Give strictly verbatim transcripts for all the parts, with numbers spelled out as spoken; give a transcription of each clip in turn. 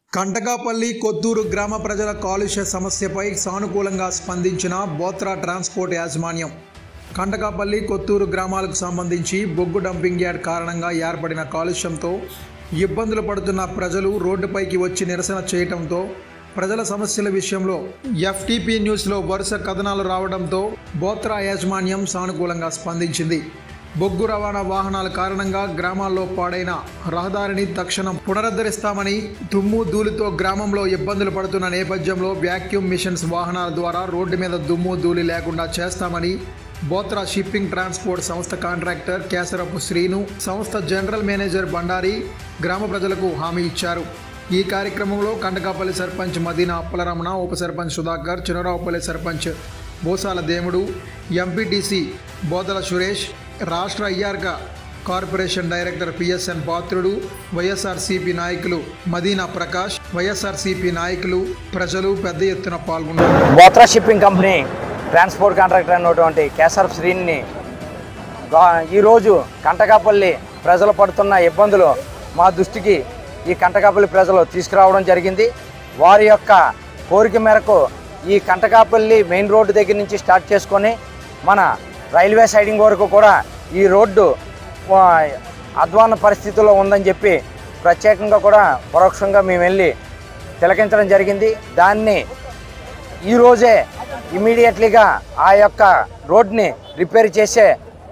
కంటకాపల్లి కొత్తూరు గ్రామ ప్రజల కాలుష్య సమస్యపై సానుకూలంగా స్పందించిన బోత్రా ట్రాన్స్పోర్ట్ యాజమాన్యం. కంటకాపల్లి కొత్తూరు గ్రామాలకు సంబంధించి బొగ్గు డంపింగ్ యార్డ్ కారణంగా ఏర్పడిన కాలుష్యంతో ఇబ్బందులు పడుతున్న ప్రజలు రోడ్డుపైకి వచ్చి నిరసన చేయడంతో ప్రజల సమస్యల విషయంలో ఎఫ్టీపీ న్యూస్లో వరుస కథనాలు రావడంతో బోత్రా యాజమాన్యం సానుకూలంగా స్పందించింది. బొగ్గు రవాణా వాహనాల కారణంగా గ్రామాల్లో పాడైన రహదారిని తక్షణం పునరుద్ధరిస్తామని, దుమ్ము ధూళితో గ్రామంలో ఇబ్బందులు పడుతున్న నేపథ్యంలో వ్యాక్యూమ్ మిషన్స్ వాహనాల ద్వారా రోడ్డు మీద దుమ్ము ధూళి లేకుండా చేస్తామని బోత్రా షిప్పింగ్ ట్రాన్స్పోర్ట్ సంస్థ కాంట్రాక్టర్ కేసరపు శ్రీను, సంస్థ జనరల్ మేనేజర్ బండారి గ్రామ ప్రజలకు హామీ ఇచ్చారు. ఈ కార్యక్రమంలో కంటకాపల్లి సర్పంచ్ మదీనా అప్పలరమణ, ఉప సర్పంచ్ సుధాకర్, చినరావుపల్లి సర్పంచ్ బోసాల దేముడు, ఎంపీటీసీ బోదల సురేష్, రాష్ట్ర ఐఆర్గా corporation director PSN Patrudu, YSRCP నాయకులు మదీనా ప్రకాష్, వైఎస్ఆర్సీపీ నాయకులు, ప్రజలు పెద్ద ఎత్తున పాల్గొన్నారు. Bothra shipping company transport contractor అయినటువంటి కేసరపు శ్రీని ఈరోజు కంటకాపల్లి ప్రజలు పడుతున్న ఇబ్బందులు మా దృష్టికి ఈ కంటకాపల్లి ప్రజలు తీసుకురావడం జరిగింది. వారి యొక్క కోరిక మేరకు ఈ కంటకాపల్లి మెయిన్ రోడ్డు దగ్గర నుంచి స్టార్ట్ చేసుకొని మన రైల్వే సైడింగ్ వరకు కూడా ఈ రోడ్డు అధ్వాన పరిస్థితుల్లో ఉందని చెప్పి ప్రత్యేకంగా కూడా పరోక్షంగా మేము వెళ్ళి తిలకించడం జరిగింది. దాన్ని ఈరోజే ఇమీడియట్లీగా ఆ యొక్క రోడ్ని రిపేర్ చేసే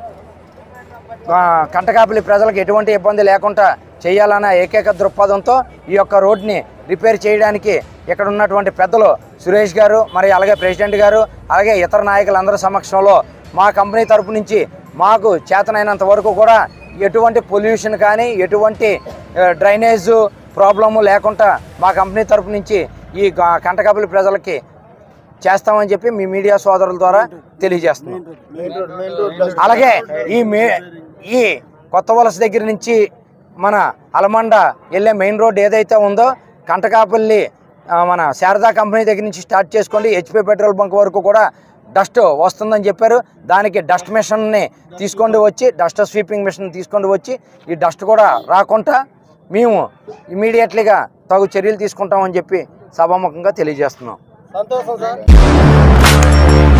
కంటకాపల్లి ప్రజలకు ఎటువంటి ఇబ్బంది లేకుండా చేయాలన్న ఏకైక దృక్పథంతో ఈ యొక్క రోడ్ని రిపేర్ చేయడానికి ఇక్కడ ఉన్నటువంటి పెద్దలు సురేష్ గారు, మరి అలాగే ప్రెసిడెంట్ గారు, అలాగే ఇతర నాయకులందరి సమక్షంలో మా కంపెనీ తరపు నుంచి మాకు చేతనైనంత వరకు కూడా ఎటువంటి పొల్యూషన్ కానీ ఎటువంటి డ్రైనేజ్ ప్రాబ్లము లేకుండా మా కంపెనీ తరపు నుంచి ఈ కంటకాపల్లి ప్రజలకి చేస్తామని చెప్పి మీ మీడియా సోదరుల ద్వారా తెలియజేస్తున్నాం. అలాగే ఈ మే ఈ కొత్త వలస దగ్గర నుంచి మన అలమండ వెళ్ళే మెయిన్ రోడ్ ఏదైతే ఉందో కంటకాపల్లి మన శారదా కంపెనీ దగ్గర నుంచి స్టార్ట్ చేసుకోండి హెచ్పి పెట్రోల్ బంక్ వరకు కూడా డస్ట్ వస్తుందని చెప్పారు. దానికి డస్ట్ మిషన్ని తీసుకొని వచ్చి డస్ట్ స్వీపింగ్ మిషన్ తీసుకొని వచ్చి ఈ డస్ట్ కూడా రాకుండా మేము ఇమీడియట్లీగా తగు చర్యలు తీసుకుంటామని చెప్పి సభాముఖంగా తెలియజేస్తున్నాం. సంతోషం సార్.